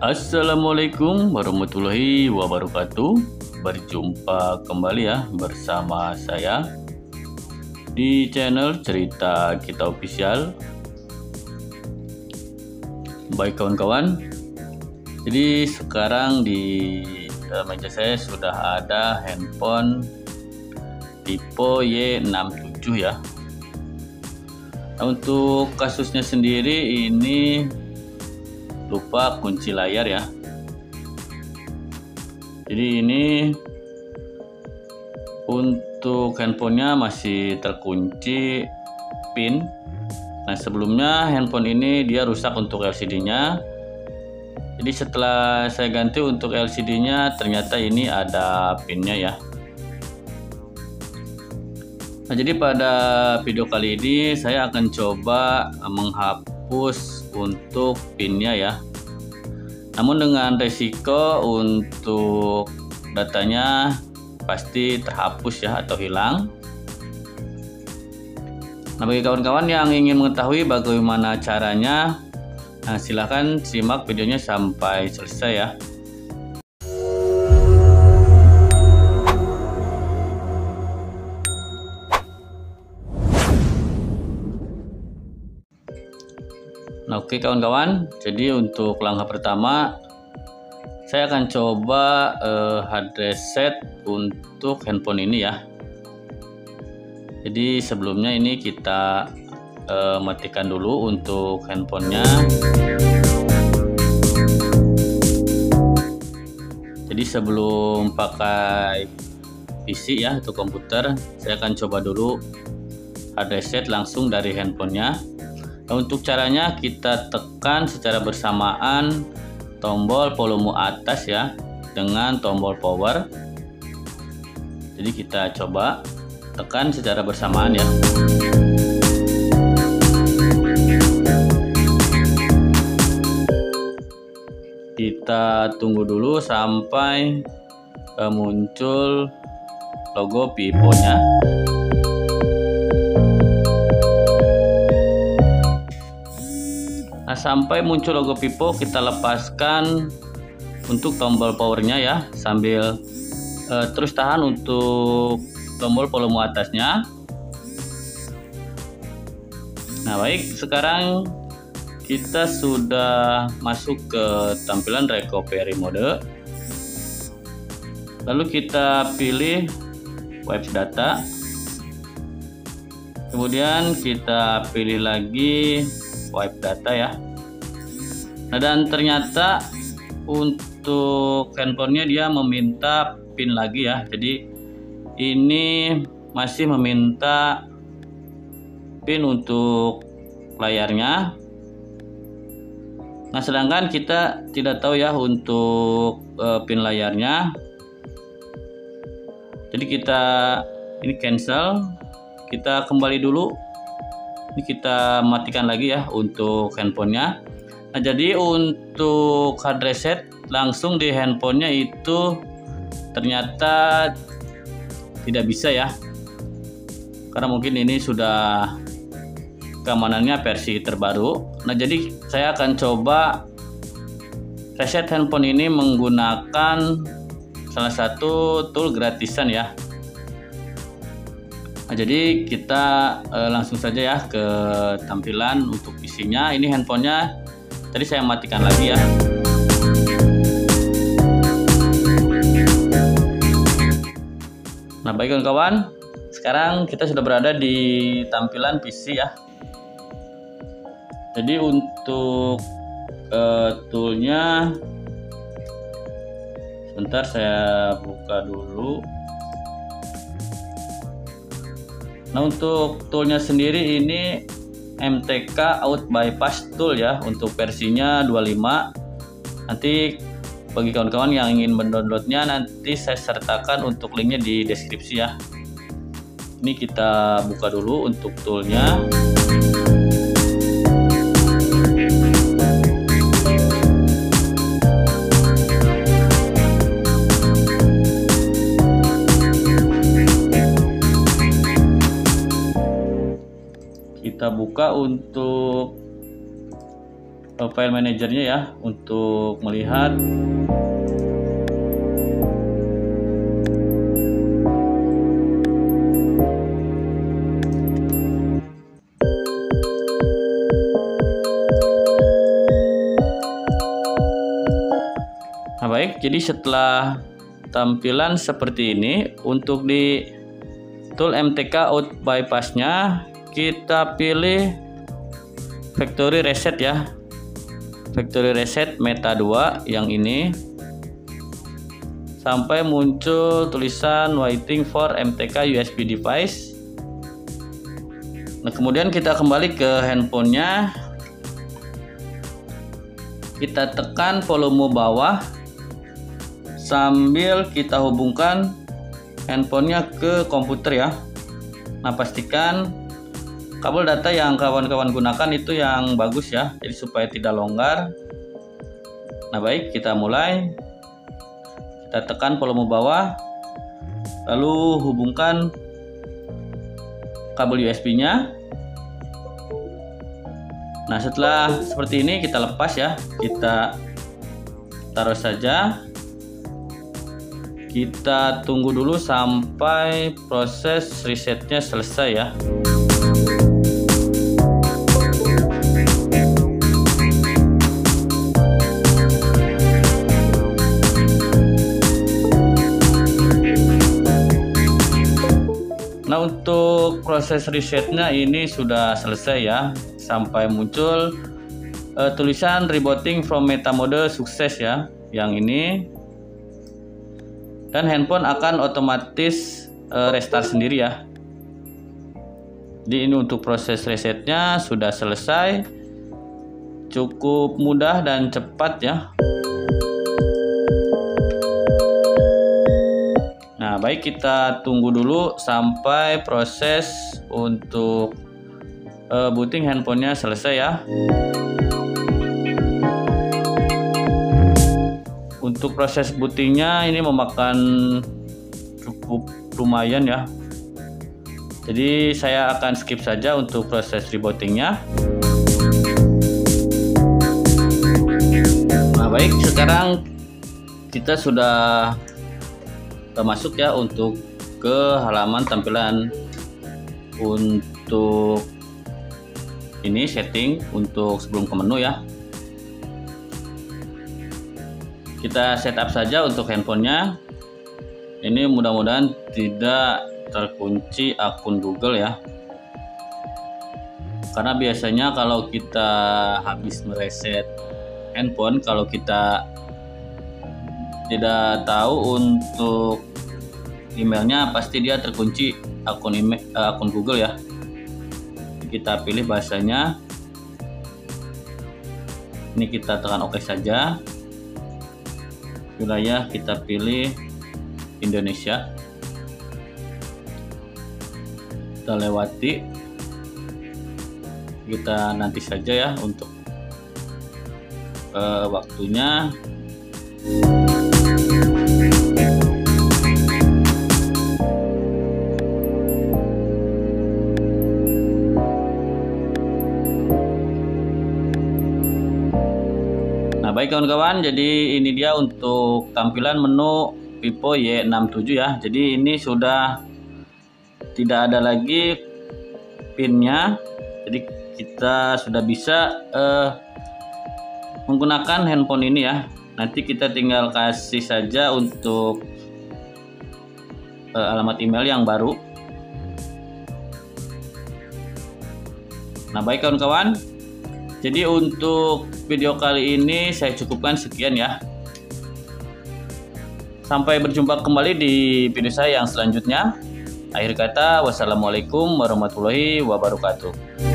Assalamualaikum warahmatullahi wabarakatuh. Berjumpa kembali ya bersama saya di channel Cerita Kita Official. Baik kawan-kawan, jadi sekarang di meja saya sudah ada handphone tipe Y67 ya. Nah, untuk kasusnya sendiri ini lupa kunci layar ya. Jadi ini untuk handphonenya masih terkunci pin. Nah, sebelumnya handphone ini dia rusak untuk LCD-nya. Jadi setelah saya ganti untuk LCD-nya, ternyata ini ada pinnya ya. Nah, jadi pada video kali ini saya akan coba menghapus untuk pinnya ya. Namun dengan resiko untuk datanya pasti terhapus ya atau hilang. Nah, bagi kawan-kawan yang ingin mengetahui bagaimana caranya, nah silahkan simak videonya sampai selesai ya. Nah, oke kawan-kawan, jadi untuk langkah pertama saya akan coba hard reset untuk handphone ini ya. Jadi sebelumnya ini kita matikan dulu untuk handphonenya. Jadi sebelum pakai PC ya atau komputer, saya akan coba dulu hard reset langsung dari handphonenya. Nah, untuk caranya kita tekan secara bersamaan tombol volume atas ya dengan tombol power. Jadi kita coba tekan secara bersamaan ya. Kita tunggu dulu sampai muncul logo Vivo-nya. Nah, sampai muncul logo Vivo, kita lepaskan untuk tombol powernya ya, sambil terus tahan untuk tombol volume atasnya. Nah, baik, sekarang kita sudah masuk ke tampilan recovery mode. Lalu kita pilih wipes data, kemudian kita pilih lagi wipe data ya. Nah, dan ternyata untuk handphonenya dia meminta pin lagi ya. Jadi ini masih meminta pin untuk layarnya. Nah, sedangkan kita tidak tahu ya untuk pin layarnya. Jadi kita ini cancel, kita kembali dulu. Ini kita matikan lagi ya untuk handphonenya. Nah, jadi untuk hard reset langsung di handphonenya itu ternyata tidak bisa ya, karena mungkin ini sudah keamanannya versi terbaru. Nah, jadi saya akan coba reset handphone ini menggunakan salah satu tool gratisan ya. Nah, jadi kita langsung saja ya ke tampilan untuk PC-nya. Ini handphonenya tadi saya matikan lagi ya. Nah, baik kawan-kawan, sekarang kita sudah berada di tampilan PC ya. Jadi untuk toolnya, sebentar saya buka dulu. Nah, untuk toolnya sendiri ini MTK Out Bypass Tool ya, untuk versinya 25. Nanti bagi kawan-kawan yang ingin mendownloadnya, nanti saya sertakan untuk linknya di deskripsi ya. Ini kita buka dulu untuk toolnya. Kita buka untuk file manajernya ya untuk melihat. Nah baik, jadi setelah tampilan seperti ini, untuk di tool MTK out bypass-nya kita pilih factory reset ya, factory reset meta 2 yang ini, sampai muncul tulisan waiting for MTK USB device. Nah kemudian kita kembali ke handphonenya, kita tekan volume bawah sambil kita hubungkan handphonenya ke komputer ya. Nah pastikan kabel data yang kawan-kawan gunakan itu yang bagus ya, jadi supaya tidak longgar. Nah baik, kita mulai. Kita tekan volume bawah, lalu hubungkan kabel USB-nya. Nah setelah seperti ini kita lepas ya, kita taruh saja. Kita tunggu dulu sampai proses resetnya selesai ya. Nah untuk proses resetnya ini sudah selesai ya, sampai muncul tulisan rebooting from meta mode sukses ya, yang ini. Dan handphone akan otomatis restart sendiri ya. Jadi ini untuk proses resetnya sudah selesai, cukup mudah dan cepat ya. Nah baik, kita tunggu dulu sampai proses untuk booting handphonenya selesai ya. Untuk proses bootingnya ini memakan cukup lumayan ya. Jadi saya akan skip saja untuk proses rebootingnya. Nah baik, sekarang kita sudah masuk ya untuk ke halaman tampilan untuk ini setting untuk sebelum ke menu ya. Kita setup saja untuk handphonenya. Ini mudah-mudahan tidak terkunci akun Google ya, karena biasanya kalau kita habis mereset handphone, kalau kita tidak tahu untuk emailnya, pasti dia terkunci akun email, akun Google ya. Kita pilih bahasanya, ini kita tekan OK saja. Wilayah kita pilih Indonesia, kita lewati, kita nanti saja ya untuk waktunya. Baik kawan-kawan, jadi ini dia untuk tampilan menu Vivo Y67 ya. Jadi ini sudah tidak ada lagi pinnya, jadi kita sudah bisa menggunakan handphone ini ya. Nanti kita tinggal kasih saja untuk alamat email yang baru. Nah baik kawan-kawan, jadi untuk video kali ini saya cukupkan sekian ya. Sampai berjumpa kembali di video saya yang selanjutnya. Akhir kata, wassalamualaikum warahmatullahi wabarakatuh.